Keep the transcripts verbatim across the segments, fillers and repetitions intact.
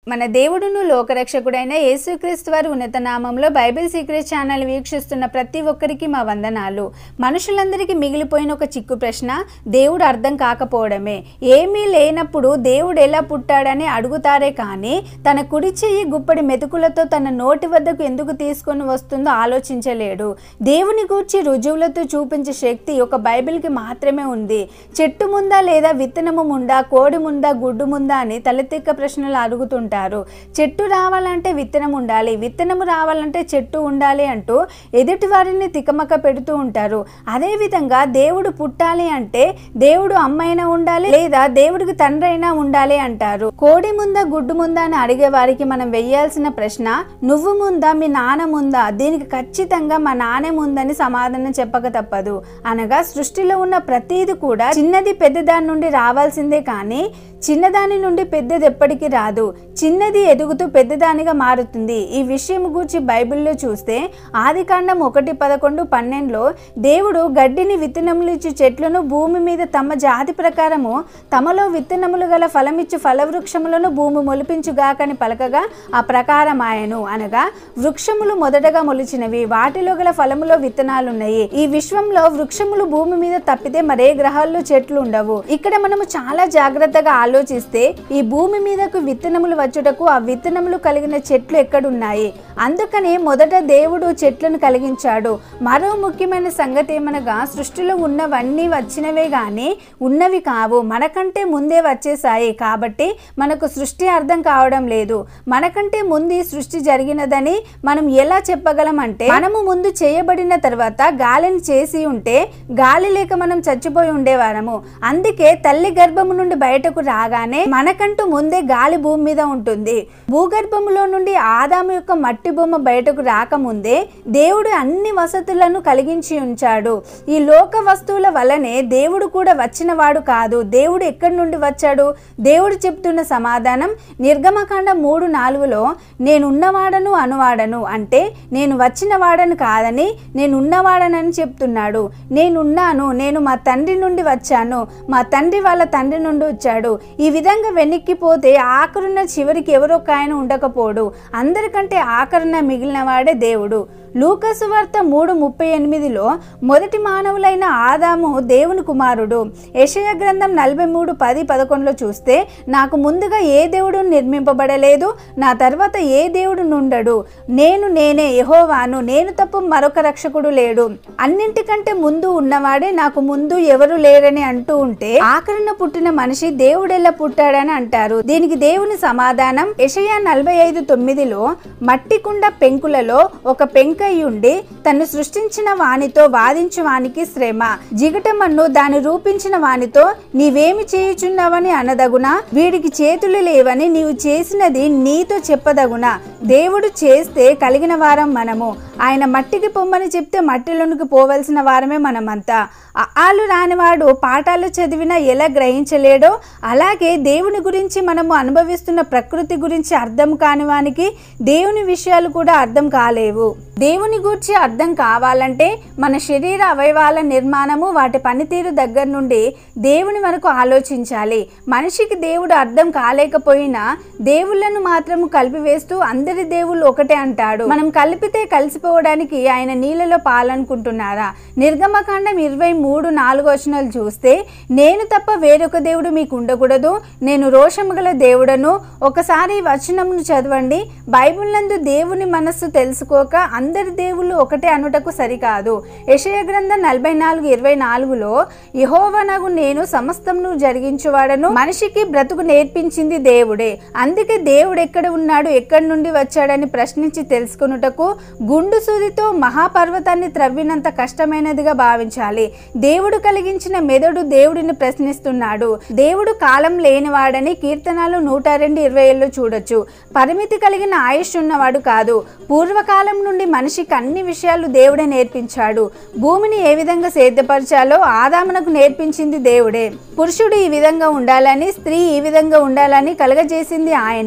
మన దేవుడును లోకరక్షకుడైన యేసుక్రీస్తు వారి ఉన్నత నామంలో బైబిల్ సీక్రెట్ ఛానల్ వీక్షిస్తున్న ప్రతి ఒక్కరికి మా వందనాలు. మనుషులందరికీ మిగిలిపోయిన ఒక చిక్కు ప్రశ్న దేవుడు అర్థం కాకపోవడమే. ఏమీ లేనప్పుడు దేవుడు ఎలా పుట్టాడని అడుగుతారే కానీ తన కుడి చెయ్యి గుప్పడి మెతుకులతో తన నోటి వద్దకు ఎందుకు తీసుకొని వస్తుందో ఆలోచించలేడు. దేవుని గూర్చి రుజువులతో చూపించే శక్తి ఒక బైబిల్కి మాత్రమే ఉంది. చెట్టు ముందా లేదా విత్తనము ముందా, కోడి ముందా, గుడ్డు ముందా అని తలెత్తిక ప్రశ్నలు అడుగుతుంటారు. చెట్టు రావాలంటే విత్తనం ఉండాలి, విత్తనము రావాలంటే చెట్టు ఉండాలి అంటూ ఎదుటి వారిని తికమక పెడుతూ ఉంటారు. అదేవిధంగా దేవుడు పుట్టాలి అంటే దేవుడు అమ్మైనా ఉండాలి లేదా దేవుడికి తండ్రి అయినా ఉండాలి అంటారు. కోడి ముందా గుడ్డు ముందా అని అడిగే వారికి మనం వెయ్యాల్సిన ప్రశ్న, నువ్వు ముందా మీ నాన్న ముందా? దీనికి ఖచ్చితంగా మా నాన్న ముందని సమాధానం చెప్పక తప్పదు. అనగా సృష్టిలో ఉన్న ప్రతిది కూడా చిన్నది పెద్దదాని నుండి రావాల్సిందే కానీ చిన్నదాని నుండి పెద్దది ఎప్పటికీ రాదు. చిన్నది ఎదుగుతూ పెద్దదానిగా మారుతుంది. ఈ విషయం గురించి బైబిల్లో చూస్తే ఆదికాండం ఒకటి పదకొండు పన్నెండులో దేవుడు గడ్డిని విత్తనములు ఇచ్చి చెట్లను భూమి మీద తమ జాతి ప్రకారము తమలో విత్తనములు గల ఫలమిచ్చు ఫలవృక్షములను భూమి మొలిపించుగాకని పలకగా ఆ ప్రకారం ఆయను. అనగా వృక్షములు మొదటగా మొలిచినవి, వాటిలో గల ఫలములో విత్తనాలున్నాయి. ఈ విశ్వంలో వృక్షములు భూమి మీద తప్పితే మరే గ్రహాల్లో చెట్లు ఉండవు. ఇక్కడ మనము చాలా జాగ్రత్తగా ఆలోచిస్తే ఈ భూమి మీదకు విత్తనములు వచ్చుటకు ఆ విత్తనములు కలిగిన చెట్లు ఎక్కడున్నాయి? అందుకని మొదట దేవుడు చెట్లను కలిగించాడు. మరో ముఖ్యమైన సంగతి ఏమనగా సృష్టిలో ఉన్నవన్నీ వచ్చినవే గాని ఉన్నవి కావు, మనకంటే ముందే వచ్చేసాయి. కాబట్టి మనకు సృష్టి అర్థం కావడం లేదు. మనకంటే ముందు ఈ సృష్టి జరిగినదని మనం ఎలా చెప్పగలం అంటే, మనము ముందు చేయబడిన తర్వాత గాలిని చేసి ఉంటే గాలి లేక మనం చచ్చిపోయి ఉండేవారము. అందుకే తల్లి గర్భము నుండి బయటకు రాగానే మనకంటూ ముందే గాలి భూమి మీద ఉంటుంది. భూగర్భములో నుండి ఆదాము యొక్క మట్టి బొమ్మ బయటకు రాకముందే దేవుడు అన్ని వసతులను కలిగించి ఉంచాడు. ఈ లోక వస్తువుల వల్లనే దేవుడు కూడా వచ్చిన వాడు కాదు. దేవుడు ఎక్కడి నుండి వచ్చాడు? దేవుడు చెప్తున్న సమాధానం నిర్గమకాండం మూడు నాలుగులో నేనున్నవాడను అనువాడను అంటే నేను వచ్చిన వాడను కాదని నేనున్నవాడనని చెప్తున్నాడు. నేనున్నాను, నేను మా తండ్రి నుండి వచ్చాను, మా తండ్రి వాళ్ళ తండ్రి నుండి వచ్చాడు. ఈ విధంగా వెనక్కిపోతే ఆఖరున్న చివరికి ఎవరో ఒక ఆయన ఉండకపోడు. అందరికంటే ఆఖరున మిగిలిన వాడే దేవుడు. లూకా సువార్త మూడు ముప్పై ఎనిమిదిలో మొదటి మానవులైన ఆదాము దేవుని కుమారుడు. యెషయా గ్రంథం నలభై మూడు పది పదకొండులో చూస్తే నాకు ముందుగా ఏ దేవుడు నిర్మింపబడలేదు, నా తర్వాత ఏ దేవుడు నుండడు, నేను నేనే యెహోవాను, నేను తప్ప మరొక రక్షకుడు లేడు, అన్నింటికంటే ముందు ఉన్నవాడే, నాకు ముందు ఎవరు లేరని అంటూ ఉంటే ఆఖరణ పుట్టిన మనిషి దేవుడెలా పుట్టాడని అంటారు. దీనికి దేవుని సమాధానం యెషయా నలభై ఐదు తొమ్మిదిలో మట్టి కుండ పెంకులలో ఒక పెంక ఉండి తను సృష్టించిన వానితో వాదించు వానికి శ్రమ, జిగటమన్ను దాన్ని రూపించిన వానితో నీవేమి చేయుచున్నావని అనదగునా, వీడికి చేతులు లేవని నీవు చేసినది నీతో చెప్పదగునా. దేవుడు చేస్తే కలిగిన వారం మనము. ఆయన మట్టికి పొమ్మని చెప్తే మట్టిలోనికి పోవలసిన వారమే మనమంతా. ఆలు రానివాడు పాఠాలు చదివినా ఎలా గ్రహించలేడో అలాగే దేవుని గురించి మనము అనుభవిస్తున్న ప్రకృతి గురించి అర్థం కాని వానికి దేవుని విషయాలు కూడా అర్థం కాలేవు. దేవుని గురించి అర్థం కావాలంటే మన శరీర అవయవాల నిర్మాణము, వాటి పనితీరు దగ్గర నుండి దేవుని వరకు ఆలోచించాలి. మనిషికి దేవుడు అర్థం కాలేకపోయినా దేవుళ్ళను మాత్రము కలిపివేస్తూ అందరి దేవుళ్ళు ఒకటే అంటాడు. మనం కలిపితే కలిసిపోవడానికి ఆయన నీళ్ళలో పాలనుకుంటున్నారా? నిర్గమకాండం ఇరవై మూడు నాలుగు వచనాలు చూస్తే నేను తప్ప వేరొక దేవుడు మీకు ఉండకూడదు, నేను రోషము గల దేవుడను. ఒకసారి వచనమును చదవండి. బైబిల్ నందు దేవుని మనస్సు తెలుసుకోక అందరి దేవుళ్ళు ఒకటే అనుటకు సరికాదు. యెషయా గ్రంథం నలభై నాలుగు ఇరవై నాలుగులో యెహోవానగు నేను సమస్తమును జరిగించువాడను, మనిషికి బ్రతుకు నేర్పించింది దేవుడే. అందుకే దేవుడు ఎక్కడ ఉన్నాడు, ఎక్కడి నుండి వచ్చాడని ప్రశ్నించి తెలుసుకున్నటకు గుండు సూదితో మహాపర్వతాన్ని త్రవ్వినంత కష్టమైనదిగా భావించాలి. దేవుడు కలిగించిన మెదడు దేవుడిని ప్రశ్నిస్తున్నాడు. దేవుడు కాలం లేనివాడని కీర్తనలు నూట రెండు ఇరవై ఏళ్ళు చూడొచ్చు. పరిమితి కలిగిన ఆయుష్ ఉన్నవాడు కాదు. పూర్వకాలం నుండి మనిషికి అన్ని విషయాలు దేవుడే నేర్పించాడు. భూమిని ఏ విధంగా సేద్యపరచాలో ఆదామునకు నేర్పించింది దేవుడే. పురుషుడు ఈ విధంగా ఉండాలని, స్త్రీ ఈ విధంగా ఉండాలని కలగజేసింది ఆయనే.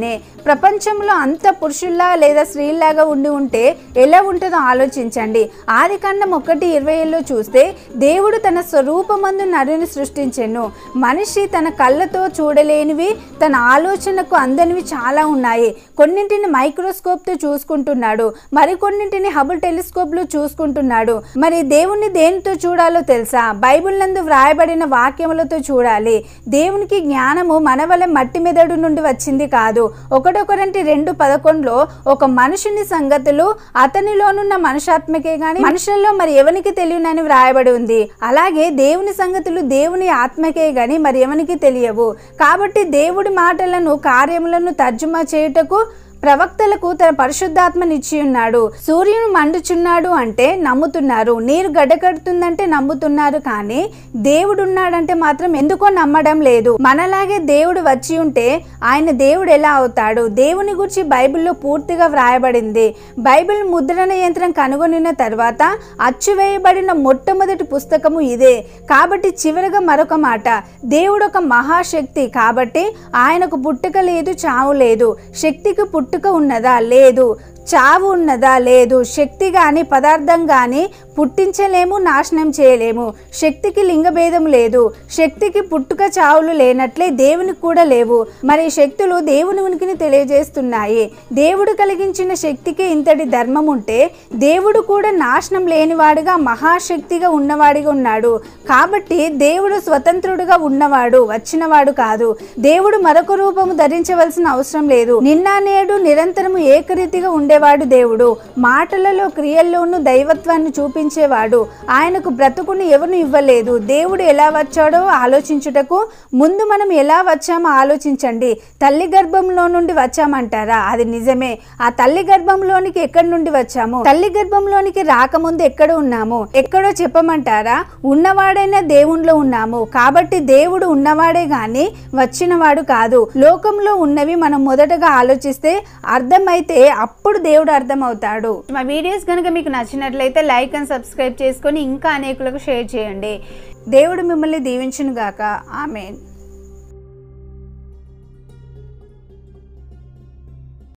ప్రపంచంలో అంత పురుషుల్లా లేదా స్త్రీలాగా ఉండి ఉంటే ఎలా ఉంటుందో ఆలోచించండి. ఆది కాండం ఒకటి ఇరవై ఏళ్ళలో చూస్తే దేవుడు తన స్వరూపమందు నరుని సృష్టించెను. మనిషి తన కళ్ళతో చూడలేనివి, తన ఆలోచనకు అందనివి చాలా ఉన్నాయి. కొన్నింటిని మైక్రోస్కోప్తో చూసుకుంటున్నాడు, మరికొన్నింటిని హబుల్ టెలిస్కోప్లో చూసుకుంటున్నాడు. మరి దేవుణ్ణి దేనితో చూడాలో తెలుసా? బైబిల్ నందు వ్రాయబడిన వాక్యములతో చూడాలి. దేవునికి జ్ఞానము మన వల్ల మట్టి మెదడు నుండి వచ్చింది కాదు. ఒకటొకరంటి రెండు పదకొండులో ఒక మనుషుని సంగతులు అతనిలోనున్న మనుషాత్మకే గాని మనుషుల్లో మరి ఎవనికి తెలియనని వ్రాయబడి ఉంది. అలాగే దేవుని సంగతులు దేవుని ఆత్మకే గాని మరి ఎవనికి తెలియవు. కాబట్టి దేవుడి మాటలను కార్యములను తర్జుమా చేయుటకు ప్రవక్తలకు తన పరిశుద్ధాత్మనిచ్చి ఉన్నాడు. సూర్యుడు మండుచున్నాడు అంటే నమ్ముతున్నారు, నీరు గడ్డకడుతుందంటే నమ్ముతున్నారు, కానీ దేవుడు ఉన్నాడంటే మాత్రం ఎందుకో నమ్మడం లేదు. మనలాగే దేవుడు వచ్చి ఉంటే ఆయన దేవుడు ఎలా అవుతాడు? దేవుని గురించి బైబిల్లో పూర్తిగా వ్రాయబడింది. బైబిల్ ముద్రణ యంత్రం కనుగొనిన తర్వాత అచ్చువేయబడిన మొట్టమొదటి పుస్తకము ఇదే. కాబట్టి చివరిగా మరొక మాట, దేవుడు ఒక మహాశక్తి కాబట్టి ఆయనకు పుట్టుక లేదు, చావు లేదు. శక్తికి పుట్టుక ఉన్నదా? లేదు. చావు ఉన్నదా? లేదు. శక్తి కానీ పదార్థం కానీ పుట్టించలేము, నాశనం చేయలేము. శక్తికి లింగభేదం లేదు. శక్తికి పుట్టుక చావులు లేనట్లే దేవునికి కూడా లేవు. మరి శక్తులు దేవుని ఉనికిని తెలియజేస్తున్నాయి. దేవుడు కలిగించిన శక్తికి ఇంతటి ధర్మం ఉంటే దేవుడు కూడా నాశనం లేనివాడుగా మహాశక్తిగా ఉన్నవాడిగా ఉన్నాడు. కాబట్టి దేవుడు స్వతంత్రుడుగా ఉన్నవాడు, వచ్చినవాడు కాదు. దేవుడు మరొక రూపము ధరించవలసిన అవసరం లేదు. నిన్న నేడు నిరంతరము ఏకరీతిగా ఉండేవాడు దేవుడు. మాటలలో క్రియల్లోనూ దైవత్వాన్ని చూపించేవాడు. ఆయనకు బ్రతుకుని ఎవరు ఇవ్వలేదు. దేవుడు ఎలా వచ్చాడో ఆలోచించుటకు ముందు మనం ఎలా వచ్చామో ఆలోచించండి. తల్లి గర్భంలో నుండి వచ్చామంటారా? అది నిజమే. ఆ తల్లి గర్భంలోనికి ఎక్కడి నుండి వచ్చాము? తల్లి గర్భంలోనికి రాకముందు ఎక్కడ ఉన్నాము? ఎక్కడో చెప్పమంటారా? ఉన్నవాడైనా దేవునిలో ఉన్నాము. కాబట్టి దేవుడు ఉన్నవాడే గాని వచ్చినవాడు కాదు. లోకంలో ఉన్నవి మనం మొదటగా ఆలోచిస్తే అర్థమైతే అప్పుడు దేవుడు అర్థమవుతాడు. మా వీడియోస్ కనుక మీకు నచ్చినట్లయితే లైక్ అండ్ సబ్స్క్రైబ్ చేసుకొని ఇంకా అనేకులకు షేర్ చేయండి. దేవుడు మిమ్మల్ని దీవించును గాక. ఆమేన్.